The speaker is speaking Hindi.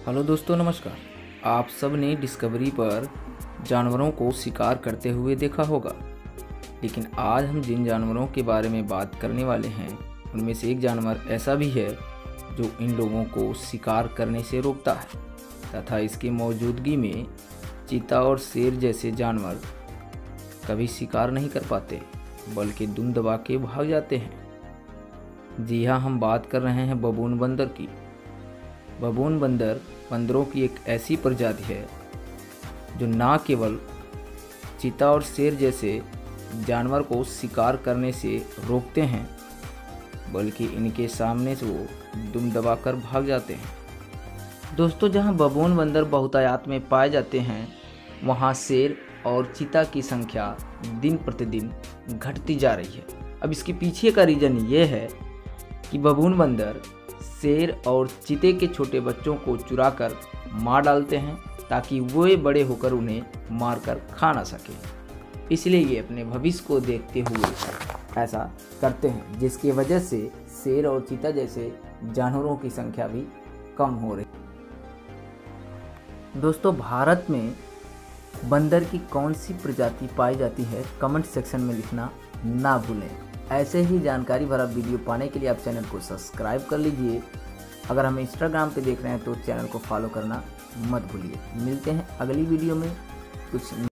हेलो दोस्तों, नमस्कार। आप सब ने डिस्कवरी पर जानवरों को शिकार करते हुए देखा होगा, लेकिन आज हम जिन जानवरों के बारे में बात करने वाले हैं उनमें से एक जानवर ऐसा भी है जो इन लोगों को शिकार करने से रोकता है तथा इसकी मौजूदगी में चीता और शेर जैसे जानवर कभी शिकार नहीं कर पाते बल्कि दुम दबा के भाग जाते हैं। जी हाँ, हम बात कर रहे हैं बबून बंदर की। बबून बंदर बंदरों की एक ऐसी प्रजाति है जो न केवल चीता और शेर जैसे जानवर को शिकार करने से रोकते हैं बल्कि इनके सामने से वो दुम दबाकर भाग जाते हैं। दोस्तों, जहां बबून बंदर बहुतायत में पाए जाते हैं वहां शेर और चीता की संख्या दिन प्रतिदिन घटती जा रही है। अब इसके पीछे का रीज़न ये है कि बबून बंदर शेर और चीते के छोटे बच्चों को चुराकर मार डालते हैं ताकि वे बड़े होकर उन्हें मारकर खा ना सके। इसलिए ये अपने भविष्य को देखते हुए ऐसा करते हैं, जिसकी वजह से शेर और चीता जैसे जानवरों की संख्या भी कम हो रही। दोस्तों, भारत में बंदर की कौन सी प्रजाति पाई जाती है, कमेंट सेक्शन में लिखना ना भूलें। ऐसे ही जानकारी भरा वीडियो पाने के लिए आप चैनल को सब्सक्राइब कर लीजिए। अगर हमें इंस्टाग्राम पे देख रहे हैं तो चैनल को फॉलो करना मत भूलिए। मिलते हैं अगली वीडियो में कुछ